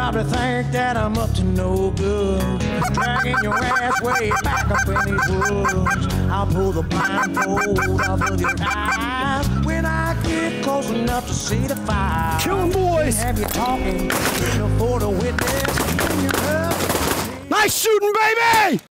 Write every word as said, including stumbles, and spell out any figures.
probably think that I'm up to no good, dragging your ass way back up in these woods. I'll pull the blindfold off of your eyes when I get close enough to see the fire. Kill 'em, boys! Have you talking for the witness? Nice shooting, baby!